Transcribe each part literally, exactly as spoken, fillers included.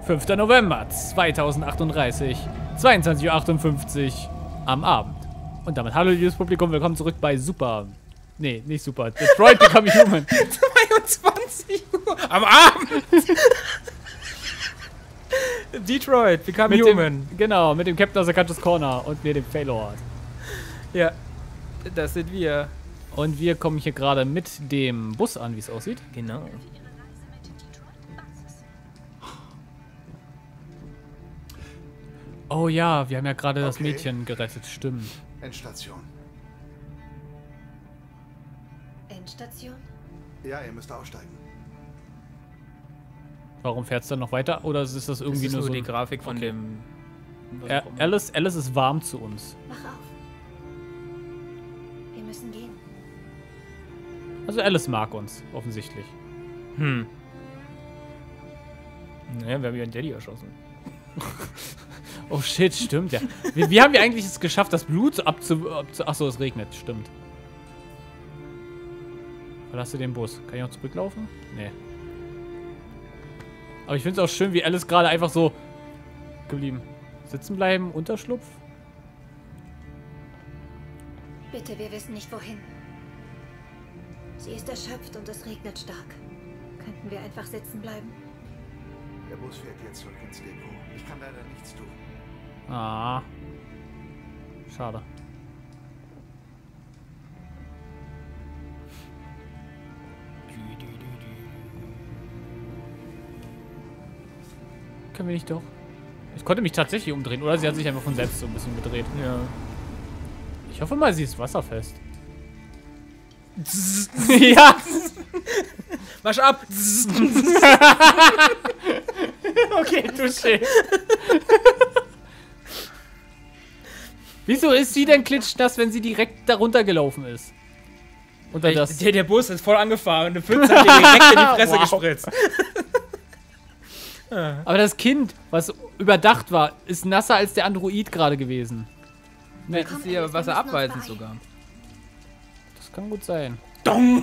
fünfter November zweitausendachtunddreißig, zweiundzwanzig Uhr achtundfünfzig am Abend. Und damit hallo liebes Publikum, willkommen zurück bei Super... Nee, nicht Super. Detroit Become Human. zweiundzwanzig Uhr am Abend. Detroit Become Mit Human. Dem, genau, mit dem Captain aus der Kantos Corner und mir dem Failord. Ja, das sind wir. Und wir kommen hier gerade mit dem Bus an, wie es aussieht. Genau. Oh ja, wir haben ja gerade das Okay. Mädchen gerettet, stimmt. Endstation. Endstation? Ja, ihr müsst aussteigen. Warum fährt es dann noch weiter? Oder ist das Das irgendwie ist nur nur so... die Grafik von Okay. dem... was Ja, auch immer. Alice, Alice ist warm zu uns. Mach auf. Wir müssen gehen. Also Alice mag uns, offensichtlich. Hm. Naja, wir haben ihren Daddy erschossen. Oh shit, stimmt, ja. Wie, wie haben wir eigentlich es geschafft, das Blut abzu... abzu Achso, es regnet, stimmt. Verlasse den Bus. Kann ich noch zurücklaufen? Nee. Aber ich finde es auch schön, wie Alice gerade einfach so geblieben. Sitzen bleiben, Unterschlupf. Bitte, wir wissen nicht wohin. Sie ist erschöpft und es regnet stark. Könnten wir einfach sitzen bleiben? Der Bus fährt jetzt zurück ins Depot. Ich kann leider nichts tun. Ah. Schade. Können wir nicht doch? Ich konnte mich tatsächlich umdrehen, oder sie hat sich einfach von selbst so ein bisschen gedreht. Ja. Ich hoffe mal, sie ist wasserfest. Ja! Wasch ab! Okay, touché. Wieso ist sie denn klitschnass, wenn sie direkt darunter gelaufen ist? Unter das... Der, der Bus ist voll angefahren und eine Pfütze hat dir direkt in die Fresse Wow. gespritzt. Aber das Kind, was überdacht war, ist nasser als der Android gerade gewesen. Vielleicht Komm, ist sie aber Alice, wir Wasser müssen uns abweisend beeilen. sogar. Das kann gut sein. Dong!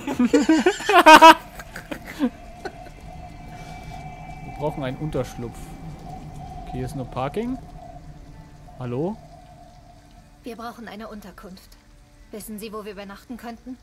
Wir brauchen einen Unterschlupf. Okay, hier ist nur Parking. Hallo? Wir brauchen eine Unterkunft. Wissen Sie, wo wir übernachten könnten?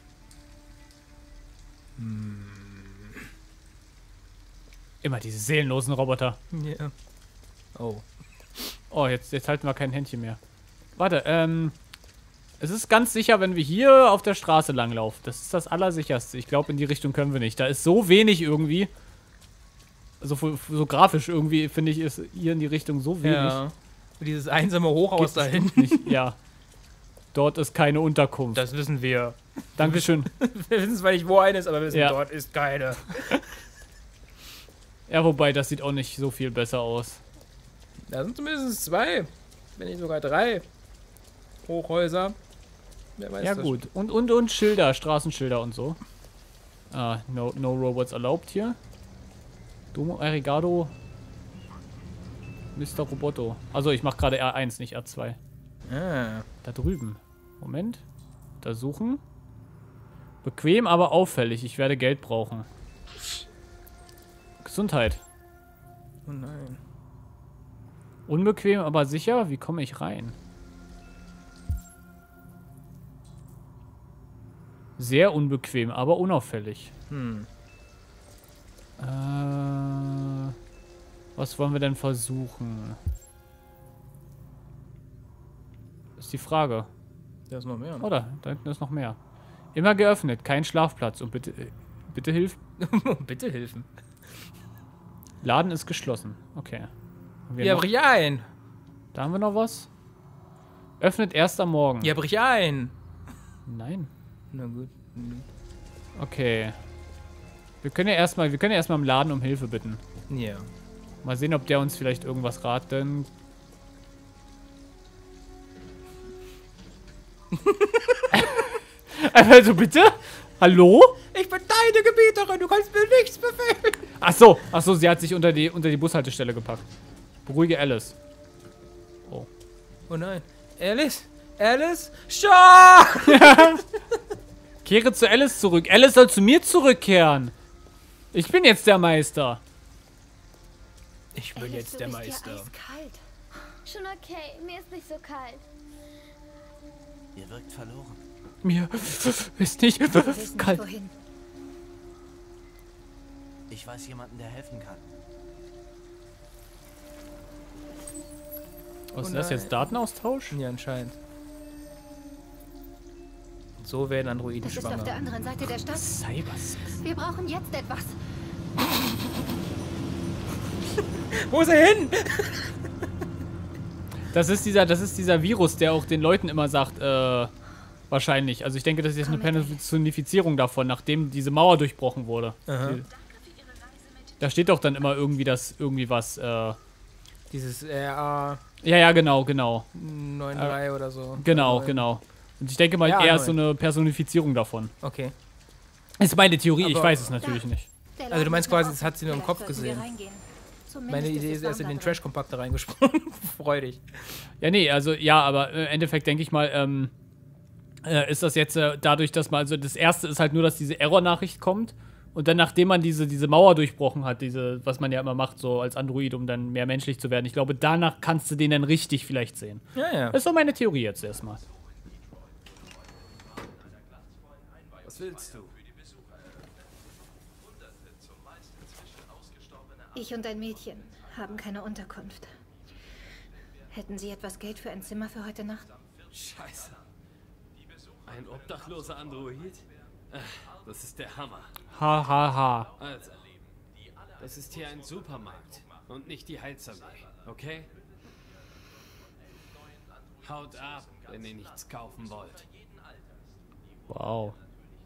Immer diese seelenlosen Roboter. Ja. Oh. Oh, jetzt, jetzt halten wir kein Händchen mehr. Warte, ähm... Es ist ganz sicher, wenn wir hier auf der Straße langlaufen. Das ist das Allersicherste. Ich glaube, in die Richtung können wir nicht. Da ist so wenig irgendwie. So, so grafisch irgendwie, finde ich, ist hier in die Richtung so wenig. Ja. Und dieses einsame Hochhaus da bestimmt hinten. nicht. Ja. Dort ist keine Unterkunft. Das wissen wir. Dankeschön. Wir wissen zwar nicht, wo eine ist, aber wir wissen, Ja. dort ist keine. Ja, wobei, das sieht auch nicht so viel besser aus. Da sind zumindest zwei, wenn nicht sogar drei Hochhäuser. Wer weiß Ja das gut. Und, und, und Schilder, Straßenschilder und so. Ah, no, no robots erlaubt hier. Domo Arigato. Mister Roboto. Also ich mache gerade R eins, nicht R zwei. schon. Ah. Da drüben. Moment. Da suchen. Bequem, aber auffällig. Ich werde Geld brauchen. Gesundheit. Oh nein. Unbequem, aber sicher. Wie komme ich rein? Sehr unbequem, aber unauffällig. Hm. Äh, was wollen wir denn versuchen? Ist die Frage. Da ist noch mehr. Ne? Oder? Da hinten ist noch mehr. Immer geöffnet, kein Schlafplatz. Und bitte, äh, bitte hilf. Bitte helfen. Laden ist geschlossen. Okay. Haben wir Ja, noch, brich ein. da haben wir noch was. Öffnet erst am Morgen. Ja, brich ein. Nein. Na gut. Okay. Wir können ja erstmal, wir können ja erstmal im Laden um Hilfe bitten. Ja. Mal sehen, ob der uns vielleicht irgendwas raten. Also bitte? Hallo? Ich bin deine Gebieterin, du kannst mir nichts befehlen. Ach so, ach so, sie hat sich unter die unter die Bushaltestelle gepackt. Beruhige Alice. Oh. Oh nein. Alice? Alice? Shaw! Kehre zu Alice zurück. Alice soll zu mir zurückkehren. Ich bin jetzt der Meister. Ich Ich will Alice, jetzt du der bist hier Meister. eiskalt. Schon okay, mir ist nicht so kalt. Ihr wirkt verloren. Mir ist nicht Wir wissen kalt. nicht wohin. Ich weiß jemanden, der helfen kann. Was ist Oh das nein. jetzt? Datenaustausch? Ja, anscheinend. So werden Androiden Das ist auf der schwanger. anderen Seite der Stadt. Cybersex. Wir brauchen jetzt etwas. Wo ist er hin? Das ist dieser, das ist dieser Virus, der auch den Leuten immer sagt, äh, wahrscheinlich. Also ich denke, das ist jetzt eine Komm mit. Personifizierung davon, nachdem diese Mauer durchbrochen wurde. Aha. Die, da steht doch dann immer irgendwie das, irgendwie was, äh, ja, Dieses R A ja, genau, genau. neun drei oder so. Genau, Neun. genau. Und ich denke mal, Ja, er ist so neun. eine Personifizierung davon. Okay. Ist meine Theorie, ich Aber- weiß es natürlich nicht. Der Also du Laden meinst ist noch quasi, offen. das hat sie nur im Vielleicht Kopf sollten wir gesehen. reingehen. Zumindest Meine ist Idee es ist erst in warm den da drin. Trash-Kompakter reingesprungen. Freudig. Ja, nee, also ja, aber im Endeffekt denke ich mal, ähm, äh, ist das jetzt äh, dadurch, dass man, also das erste ist halt nur, dass diese Error-Nachricht kommt und dann, nachdem man diese, diese Mauer durchbrochen hat, diese, was man ja immer macht, so als Android, um dann mehr menschlich zu werden, ich glaube, danach kannst du den dann richtig vielleicht sehen. Ja, ja. Das ist doch meine Theorie jetzt erstmal. Was willst du? Ich und ein Mädchen haben keine Unterkunft. Hätten Sie etwas Geld für ein Zimmer für heute Nacht? Scheiße. Ein obdachloser Android? Ach, das ist der Hammer. Ha, ha, ha. Also, das ist hier ein Supermarkt und nicht die Heilsarmee, okay? Haut ab, wenn ihr nichts kaufen wollt. Wow.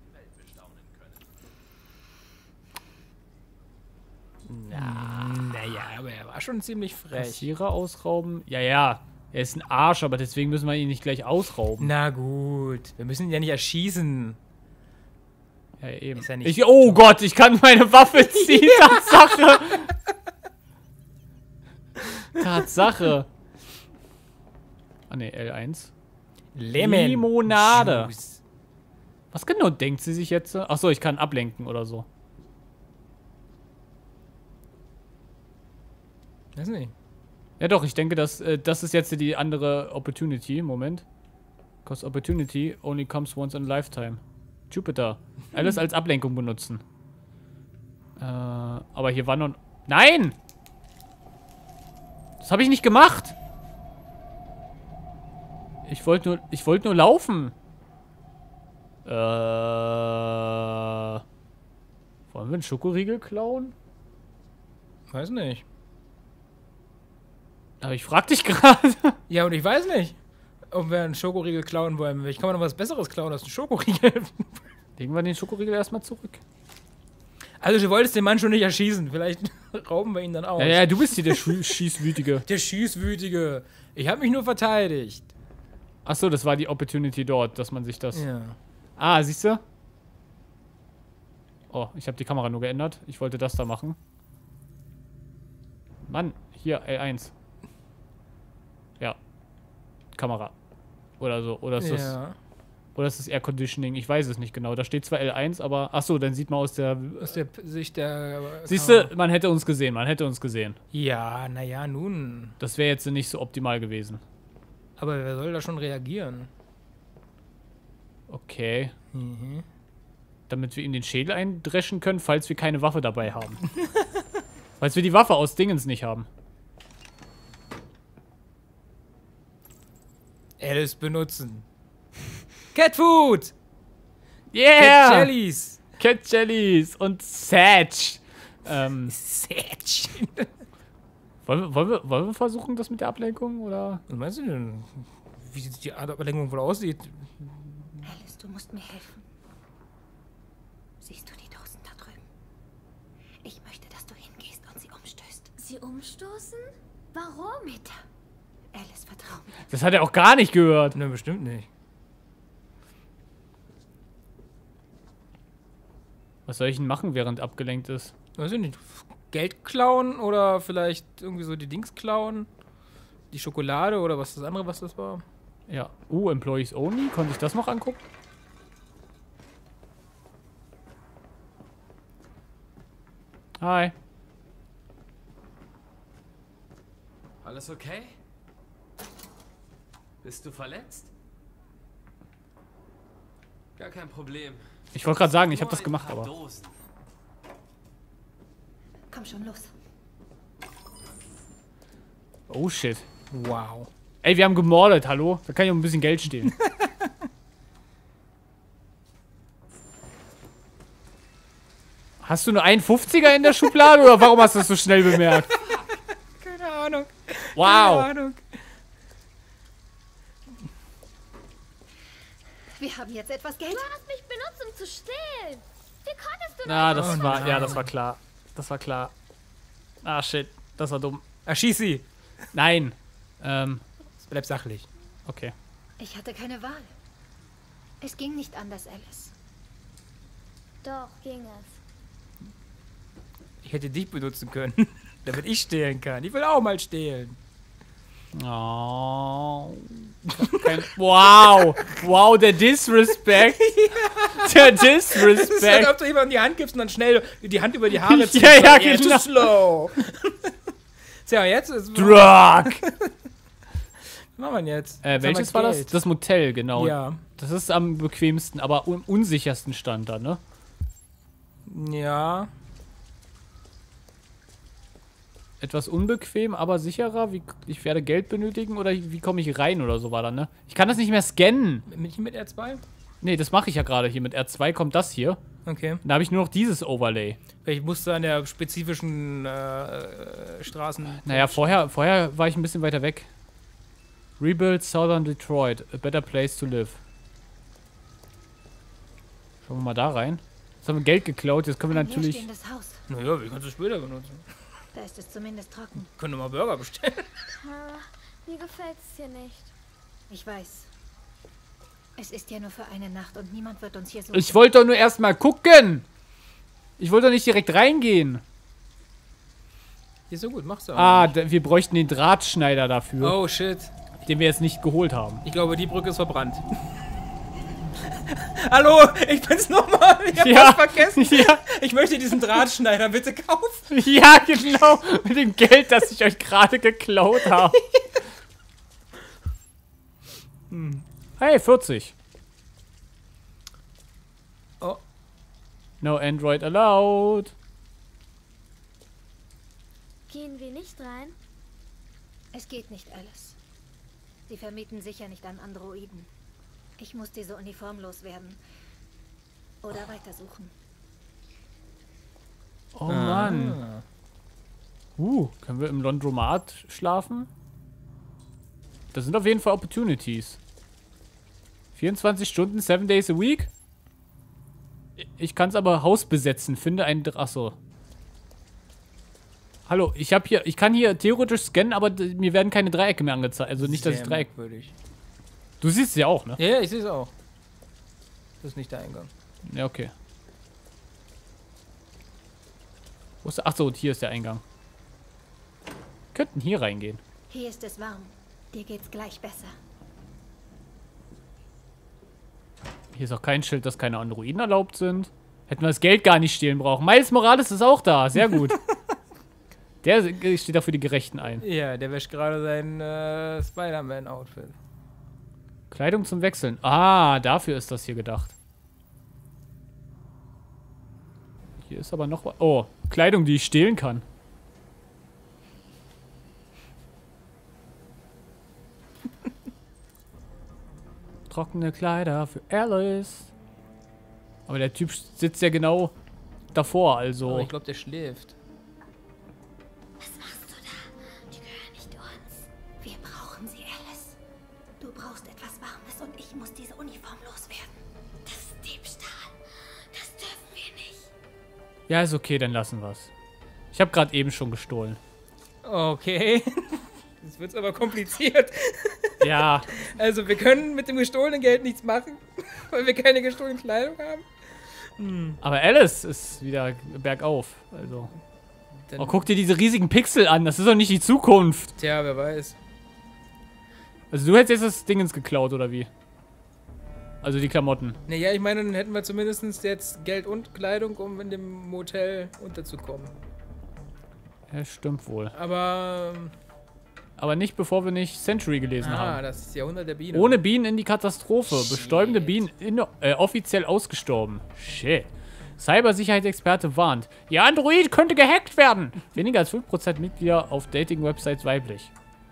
Naja, aber er war schon ziemlich frech. Kassierer ausrauben? Ja, ja. Er ist ein Arsch, aber deswegen müssen wir ihn nicht gleich ausrauben. Na gut, wir müssen ihn ja nicht erschießen. Ja, eben. Ist ja nicht- Ich, oh Gott, ich kann meine Waffe ziehen. Tatsache. Tatsache. Ah ne, L eins. Lemon. Limonade. Juice. Was genau denkt sie sich jetzt? Achso, ich kann ablenken oder so. Weiß nicht. Ja doch, ich denke, dass, äh, das ist jetzt die andere Opportunity. Moment. Cause Opportunity only comes once in a lifetime. Jupiter. Alles als Ablenkung benutzen. Äh, aber hier war noch... Nein! Das habe ich nicht gemacht! Ich wollte nur, ich wollte nur laufen. Äh... Wollen wir einen Schokoriegel klauen? Weiß nicht. Aber ich frag dich gerade. Ja, und ich weiß nicht, ob wir einen Schokoriegel klauen wollen. Ich kann man noch was Besseres klauen als einen Schokoriegel. Legen wir den Schokoriegel erstmal zurück. Also du wolltest den Mann schon nicht erschießen. Vielleicht rauben wir ihn dann aus. Ja, ja, du bist hier der Schü- Schießwütige. Der Schießwütige. Ich habe mich nur verteidigt. Achso, das war die Opportunity dort, dass man sich das... Ja. Ah, siehst du? Oh, ich habe die Kamera nur geändert. Ich wollte das da machen. Mann, hier, L eins. Ja. Kamera. Oder so. Oder ist das... Ja. Oder ist das Air Conditioning? Ich weiß es nicht genau. Da steht zwar L eins, aber... Achso, dann sieht man aus der... Aus der P- Sicht der... Siehst Kamera. du, man hätte uns gesehen. Man hätte uns gesehen. Ja, naja, nun. Das wäre jetzt nicht so optimal gewesen. Aber wer soll da schon reagieren? Okay. Mhm. Damit wir ihm den Schädel eindreschen können, falls wir keine Waffe dabei haben. Falls wir die Waffe aus Dingens nicht haben. Alice benutzen. Catfood! Yeah! Cat Jellies! Cat Jellies und Satch. Ähm, Satch. wollen, wir, wollen, wir, wollen wir versuchen, das mit der Ablenkung, oder? Was meinst du denn? Wie die Ablenkung wohl aussieht? Alice, du musst mir helfen. Siehst du die Dosen da drüben? Ich möchte, dass du hingehst und sie umstößt. Sie umstoßen? Warum? Bitte. Alice, vertrau mir. Das hat er auch gar nicht gehört. Ne, bestimmt nicht. Was soll ich denn machen, während abgelenkt ist? Weiß ich nicht. Geld klauen oder vielleicht irgendwie so die Dings klauen? Die Schokolade oder was das andere, was das war? Ja. Uh, Employees Only. Konnte ich das noch angucken? Hi. Alles okay? Bist du verletzt? Gar kein Problem. Ich wollte gerade sagen, ich habe Nur das gemacht, ein paar aber... Dosen. Komm schon, los. Oh, shit. Wow. Ey, wir haben gemordet, hallo? Da kann ich auch ein bisschen Geld stehlen. Hast du nur einen fünfziger in der Schublade oder warum hast du das so schnell bemerkt? Keine Ahnung. Wow. Keine Ahnung. Wir haben jetzt etwas Geld. Du hast mich benutzt, um zu stehlen. Wie konntest du Na, das? das Oh war... nein. Ja, das war klar. Das war klar. Ah, shit. Das war dumm. Erschieß sie. Nein. Ähm, Bleib sachlich. okay. Ich hatte keine Wahl. Es ging nicht anders, Alice. Doch, ging es. Ich hätte dich benutzen können, damit ich stehlen kann. Ich will auch mal stehlen. Oh. Kein, wow. Wow, der Disrespect. Der Das ist halt, Disrespect. ob du jemandem die Hand gibst und dann schnell die Hand über die Haare ziehst. Ja, ja, Weil, yeah, genau. too slow. Tja, jetzt ist... Drug. Was machen wir denn jetzt? Äh, Jetzt haben welches wir war das? Geld. Das Motel, genau. Ja. Das ist am bequemsten, aber am unsichersten stand da, ne? Ja. Etwas unbequem, aber sicherer. Wie, ich werde Geld benötigen oder wie komme ich rein oder so war da, ne? Ich kann das nicht mehr scannen. Mit, mit R zwei? Nee, das mache ich ja gerade hier. Mit R zwei kommt das hier. Okay. Da habe ich nur noch dieses Overlay. Vielleicht musst du an der spezifischen äh, Straßen... Naja, vorher, vorher war ich ein bisschen weiter weg. Rebuild Southern Detroit. A better place to live. Schauen wir mal da rein. Jetzt haben wir Geld geklaut. Jetzt können wir Ein natürlich... leerstehendes Haus. Naja, wie kannst du später benutzen? Da ist es zumindest trocken. Können wir mal Burger bestellen. Ah, mir gefällt es hier nicht. Ich weiß. Es ist ja nur für eine Nacht und niemand wird uns hier so... Ich wollte doch nur erstmal gucken. Ich wollte doch nicht direkt reingehen. Ist so gut, machst du auch. Ah, da, wir bräuchten den Drahtschneider dafür, Oh, shit. den wir jetzt nicht geholt haben. Ich glaube, die Brücke ist verbrannt. Hallo, ich bin's nochmal. Ich hab Ja. was vergessen. Ja, Ich möchte diesen Drahtschneider bitte kaufen. ja, genau. Mit dem Geld, das ich euch gerade geklaut habe. Hm. Hey, vierzig. Oh. No Android allowed. Gehen wir nicht rein? Es geht nicht, Alice. Sie vermieten sicher nicht an Androiden. Ich muss diese Uniform loswerden. Oder weitersuchen. Oh Mann. Uh, können wir im Laundromat schlafen? Das sind auf jeden Fall Opportunities. vierundzwanzig Stunden, seven days a week? Ich kann es aber Haus besetzen. Finde ein... Dr- Achso. Hallo, ich habe hier... Ich kann hier theoretisch scannen, aber d- mir werden keine Dreiecke mehr angezeigt. Also nicht, dass ich Sehr Dreieck... merkwürdig. Du siehst es ja auch, ne? Ja, ja, ich sehe es auch. Das ist nicht der Eingang. Ja, okay. Wo ist der? Achso, hier ist der Eingang. Könnten hier reingehen. Hier ist es warm. Dir geht's gleich besser. Hier ist auch kein Schild, dass keine Androiden erlaubt sind. Hätten wir das Geld gar nicht stehlen brauchen. Miles Morales ist auch da. Sehr gut. Der steht da für die Gerechten ein. Ja, der wäscht gerade sein äh, Spider-Man-Outfit. Kleidung zum Wechseln. Ah, dafür ist das hier gedacht. Hier ist aber noch was. Oh, Kleidung, die ich stehlen kann. Trockene Kleider für Alice. Aber der Typ sitzt ja genau davor, also. Oh, ich glaube, der schläft. Was machst du da? Die gehören nicht uns. Wir brauchen sie, Alice. Du brauchst etwas Warmes und ich muss diese Uniform loswerden. Das ist Diebstahl. Das dürfen wir nicht. Ja, ist okay, dann lassen wir's. Ich habe gerade eben schon gestohlen. Okay. Jetzt wird's aber kompliziert. Ja, Also, wir können mit dem gestohlenen Geld nichts machen, weil wir keine gestohlene Kleidung haben. aber Alice ist wieder bergauf. Also. Dann, Oh, guck dir diese riesigen Pixel an. Das ist doch nicht die Zukunft. Tja, wer weiß. Also du hättest jetzt das Dingens geklaut, oder wie? Also die Klamotten. Naja, ich meine, dann hätten wir zumindest jetzt Geld und Kleidung, um in dem Motel unterzukommen. Ja, stimmt wohl. Aber ähm, Aber nicht, bevor wir nicht Century gelesen Ah, haben. das ist Jahrhundert der Biene. Ohne Bienen in die Katastrophe. Shit. Bestäubende Bienen in, äh, offiziell ausgestorben. Shit. Cybersicherheitsexperte warnt. Ihr Android könnte gehackt werden. Weniger als fünf Prozent Mitglieder auf Dating-Websites weiblich.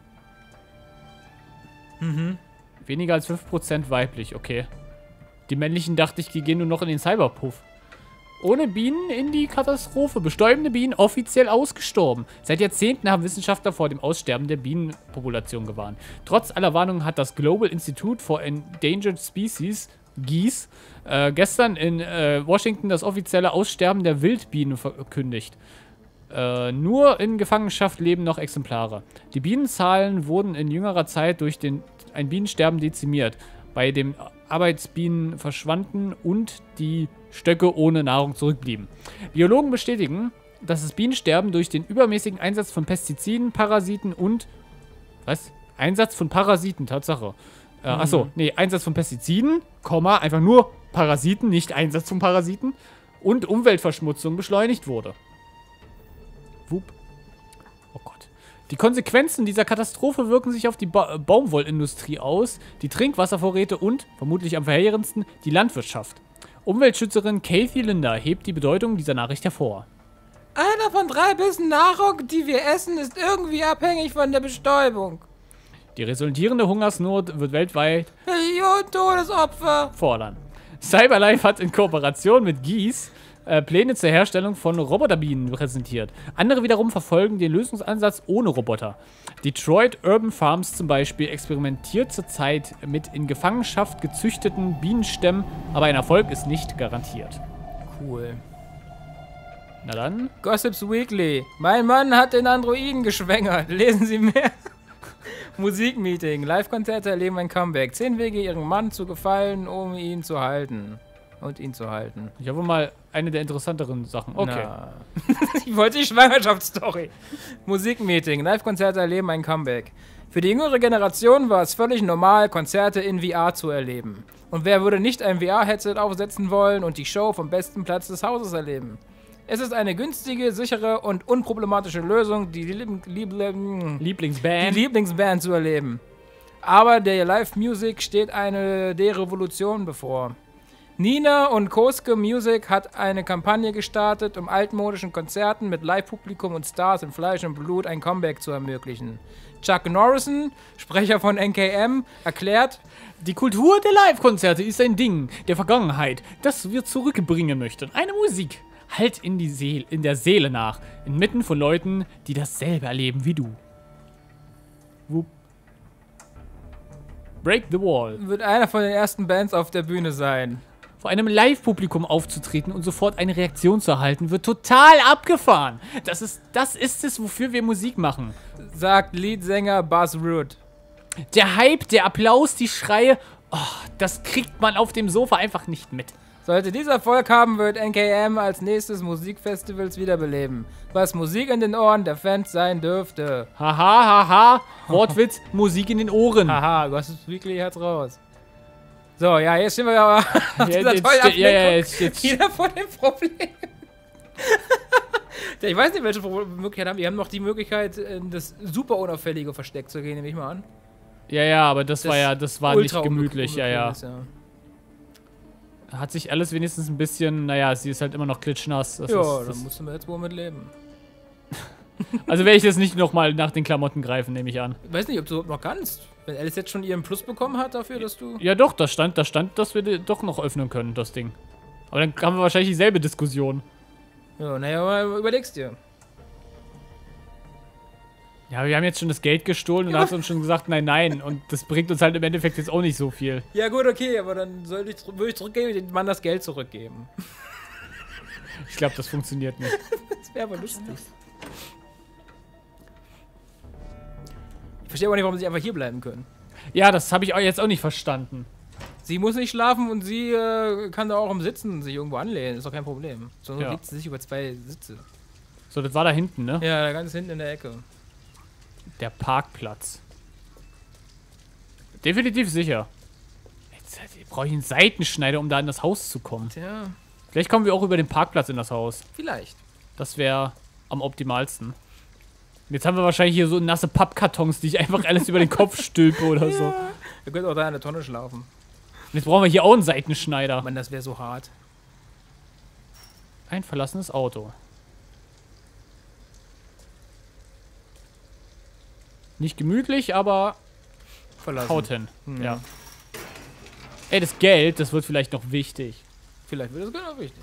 Mhm. Weniger als fünf Prozent weiblich, okay. Die männlichen dachte ich, die gehen nur noch in den Cyberpuff. Ohne Bienen in die Katastrophe. Bestäubende Bienen offiziell ausgestorben. Seit Jahrzehnten haben Wissenschaftler vor dem Aussterben der Bienenpopulation gewarnt. Trotz aller Warnungen hat das Global Institute for Endangered Species, G I S, äh, gestern in äh, Washington das offizielle Aussterben der Wildbienen verkündigt. Äh, nur in Gefangenschaft leben noch Exemplare. Die Bienenzahlen wurden in jüngerer Zeit durch den, ein Bienensterben dezimiert. Bei dem Arbeitsbienen verschwanden und die Stöcke ohne Nahrung zurückblieben. Biologen bestätigen, dass das Bienensterben durch den übermäßigen Einsatz von Pestiziden, Parasiten und... Was? Einsatz von Parasiten, Tatsache. Äh, Mhm. Achso, nee, Einsatz von Pestiziden, Komma, einfach nur Parasiten, nicht Einsatz von Parasiten und Umweltverschmutzung beschleunigt wurde. Wupp. Oh Gott. Die Konsequenzen dieser Katastrophe wirken sich auf die ba Baumwollindustrie aus, die Trinkwasservorräte und, vermutlich am verheerendsten, die Landwirtschaft. Umweltschützerin Kathy Linder hebt die Bedeutung dieser Nachricht hervor. Einer von drei Bissen Nahrung, die wir essen, ist irgendwie abhängig von der Bestäubung. Die resultierende Hungersnot wird weltweit Millionen Todesopfer. fordern. Cyberlife hat in Kooperation mit G I S äh, Pläne zur Herstellung von Roboterbienen präsentiert. Andere wiederum verfolgen den Lösungsansatz ohne Roboter. Detroit Urban Farms zum Beispiel experimentiert zurzeit mit in Gefangenschaft gezüchteten Bienenstämmen, aber ein Erfolg ist nicht garantiert. Cool. Na dann. Gossips Weekly. Mein Mann hat den Androiden geschwängert. Lesen Sie mehr. Musikmeeting. Live-Konzerte erleben ein Comeback. Zehn Wege, Ihrem Mann zu gefallen, um ihn zu halten. Und ihn zu halten. Ich habe mal eine der interessanteren Sachen. Okay. Na. Ich wollte die Schwangerschaftsstory. Musikmeeting. Live-Konzerte erleben ein Comeback. Für die jüngere Generation war es völlig normal, Konzerte in V R zu erleben. Und wer würde nicht ein V R-Headset aufsetzen wollen und die Show vom besten Platz des Hauses erleben? Es ist eine günstige, sichere und unproblematische Lösung, die, Lieb Lieb die Lieblingsband. Lieblingsband zu erleben. Aber der Live-Music steht eine Derevolution bevor. Nina und Koske Music hat eine Kampagne gestartet, um altmodischen Konzerten mit Live-Publikum und Stars in Fleisch und Blut ein Comeback zu ermöglichen. Chuck Norrison, Sprecher von N K M, erklärt: Die Kultur der Live-Konzerte ist ein Ding der Vergangenheit, das wir zurückbringen möchten. Eine Musik. Halt in, die Seele, in der Seele nach, inmitten von Leuten, die dasselbe erleben wie du. Wupp. Break the Wall. Wird einer von den ersten Bands auf der Bühne sein. Vor einem Live-Publikum aufzutreten und sofort eine Reaktion zu erhalten, wird total abgefahren. Das ist, das ist es, wofür wir Musik machen. Sagt Leadsänger Buzz Root. Der Hype, der Applaus, die Schreie, oh, das kriegt man auf dem Sofa einfach nicht mit. Sollte dieser Erfolg haben, wird N K M als nächstes Musikfestivals wiederbeleben, was Musik in den Ohren der Fans sein dürfte. Haha, haha, Wortwitz, Musik in den Ohren. Haha, Gossips Weekly hat's raus. So, ja, jetzt stehen wir aber nach Ja, dieser jetzt tollen ste- ja, ja, Ablenkung jetzt- jetzt- wieder vor dem Problem. Ja, ich weiß nicht, welche Pro- Möglichkeit haben wir. Wir haben noch die Möglichkeit, in das super unauffällige Versteck zu gehen, nehme ich mal an. Ja, ja, aber das, Das war ja, das war nicht ultra gemütlich, ja, ja. unbequem ist, ja. Hat sich alles wenigstens ein bisschen, naja, sie ist halt immer noch klitschnass. Das Ja, ist, dann das, musst du mir jetzt wohl mit leben. also werde ich jetzt nicht nochmal nach den Klamotten greifen, nehme ich an. Ich weiß nicht, ob du überhaupt noch kannst. Wenn Alice jetzt schon ihren Plus bekommen hat dafür, dass du... Ja doch, da stand, da stand, dass wir die doch noch öffnen können, das Ding. Aber dann haben wir wahrscheinlich dieselbe Diskussion. Ja, naja, aber überlegst dir. Ja, wir haben jetzt schon das Geld gestohlen und Ja. da hast du uns schon gesagt, nein, nein. Und das bringt uns halt im Endeffekt jetzt auch nicht so viel. Ja gut, okay, aber dann soll ich, würde ich zurückgeben, dem Mann das Geld zurückgeben. Ich glaube, das funktioniert nicht. Das wäre aber lustig. Ich verstehe aber nicht, warum sie einfach hier bleiben können. Ja, das habe ich auch jetzt auch nicht verstanden. Sie muss nicht schlafen und sie äh, kann da auch im Sitzen sich irgendwo anlehnen. Ist doch kein Problem. Sonst Ja. legt sie sich über zwei Sitze. So, das war da hinten, ne? Ja, da ganz hinten in der Ecke. Der Parkplatz. Definitiv sicher. Jetzt brauche ich einen Seitenschneider, um da in das Haus zu kommen. Tja, Vielleicht kommen wir auch über den Parkplatz in das Haus. vielleicht. Das wäre am optimalsten. Jetzt haben wir wahrscheinlich hier so nasse Pappkartons, die ich einfach alles über den Kopf stülpe oder so. Ihr könnt auch da in der Tonne schlafen. Und jetzt brauchen wir hier auch einen Seitenschneider. Mann, das wäre so hart. Ein verlassenes Auto. Nicht gemütlich, aber Verlassen. haut hin. Hm. Ja. Ey, das Geld, das wird vielleicht noch wichtig. Vielleicht wird das genau wichtig.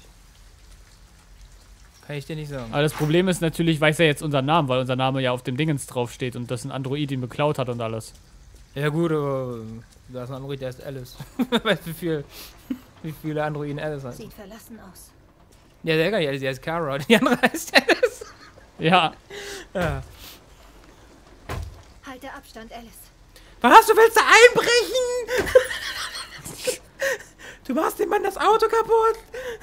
Kann ich dir nicht sagen. Aber das Problem ist natürlich, weiß er jetzt unseren Namen, weil unser Name ja auf dem Dingens draufsteht und dass ein Android ihn beklaut hat und alles. Ja gut, aber da ist ein Android, der ist Alice. Weißt du, wie viel, wie viele Androiden Alice hat? Sieht verlassen aus. Ja, der gar nicht Alice, der ist Kara. Die andere heißt Alice. Ja. Ja. Halte Abstand, Alice. Was? Du willst da einbrechen? Du machst dem Mann das Auto kaputt.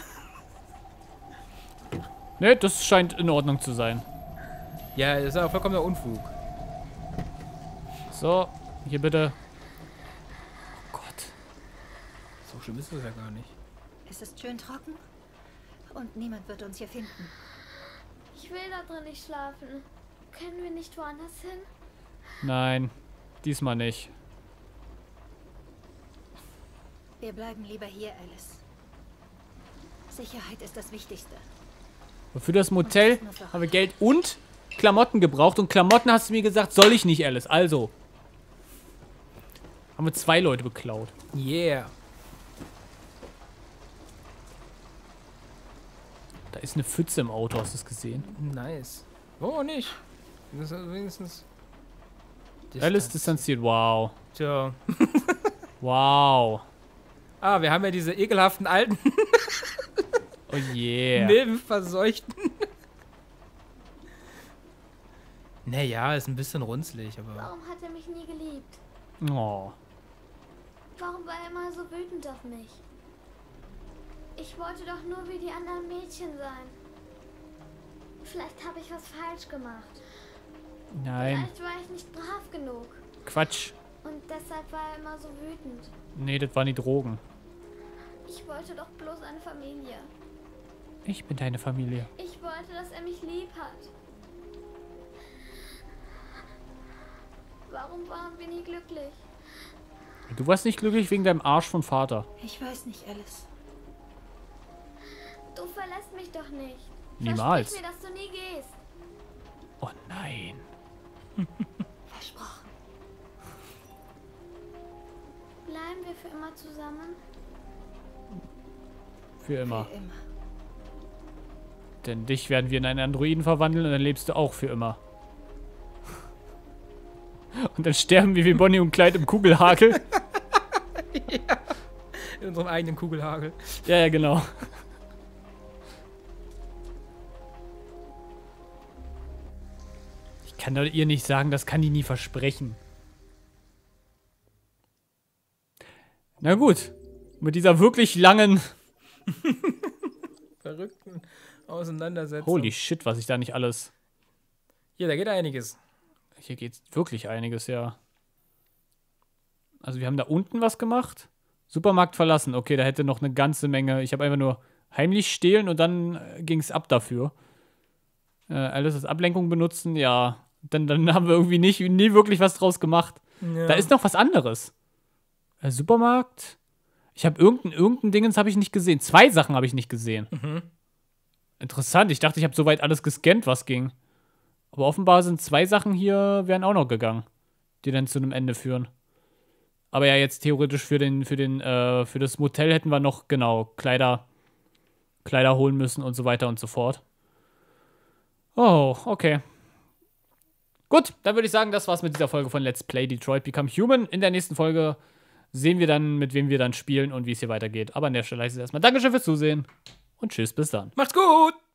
Ne, das scheint in Ordnung zu sein. Ja, das ist aber vollkommener Unfug. So, hier bitte. Oh Gott. So schlimm ist das ja gar nicht. Es ist schön trocken und niemand wird uns hier finden. Ich will da drin nicht schlafen. Können wir nicht woanders hin? Nein, diesmal nicht. Wir bleiben lieber hier, Alice. Sicherheit ist das Wichtigste. Und für das Motel haben wir Geld und Klamotten gebraucht. Und Klamotten hast du mir gesagt, soll ich nicht, Alice. Also. Haben wir zwei Leute beklaut. Yeah. Da ist eine Pfütze im Auto, hast du es gesehen? Nice. Oh, nicht. Das ist wenigstens... Alice distanziert, wow. Tja. Wow. Ah, wir haben ja diese ekelhaften alten Oh yeah. Milbenverseuchten. Naja, ist ein bisschen runzlig, aber... Warum hat er mich nie geliebt? Oh. Warum war er immer so wütend auf mich? Ich wollte doch nur wie die anderen Mädchen sein. Vielleicht habe ich was falsch gemacht. Nein. Vielleicht war ich nicht brav genug. Quatsch. Und deshalb war er immer so wütend. Nee, das waren die Drogen. Ich wollte doch bloß eine Familie. Ich bin deine Familie. Ich wollte, dass er mich lieb hat. Warum waren wir nie glücklich? Du warst nicht glücklich wegen deinem Arsch vom Vater. Ich weiß nicht, Alice. Du verlässt mich doch nicht. Niemals. Versprich mir, dass du nie gehst. Oh nein. Versprochen. Bleiben wir für immer zusammen? Für immer. Für immer. Denn dich werden wir in einen Androiden verwandeln und dann lebst du auch für immer. Und dann sterben wir wie Bonnie und Clyde im Kugelhagel. Ja. In unserem eigenen Kugelhagel. Ja, ja, genau. Ich kann doch ihr nicht sagen, das kann die nie versprechen. Na gut. Mit dieser wirklich langen... Verrückten Auseinandersetzung. Holy shit, was ich da nicht alles... Ja, da geht einiges. Hier geht wirklich einiges, ja. Also wir haben da unten was gemacht. Supermarkt verlassen. Okay, da hätte noch eine ganze Menge... Ich habe einfach nur heimlich stehlen und dann äh, ging es ab dafür. Äh, alles als Ablenkung benutzen, ja. Dann, dann haben wir irgendwie nicht, nie wirklich was draus gemacht. Ja. Da ist noch was anderes. Äh, Supermarkt... Ich habe irgendein, irgendein Dingens habe ich nicht gesehen. Zwei Sachen habe ich nicht gesehen. Mhm. Interessant. Ich dachte, ich habe soweit alles gescannt, was ging. Aber offenbar sind zwei Sachen hier, wären auch noch gegangen, die dann zu einem Ende führen. Aber ja, jetzt theoretisch für den, für den, äh, für das Motel hätten wir noch, genau, Kleider, Kleider holen müssen und so weiter und so fort. Oh, okay. Gut, dann würde ich sagen, das war's mit dieser Folge von Let's Play Detroit Become Human. In der nächsten Folge sehen wir dann, mit wem wir dann spielen und wie es hier weitergeht. Aber an der Stelle heißt es erstmal Dankeschön fürs Zusehen und tschüss, bis dann. Macht's gut!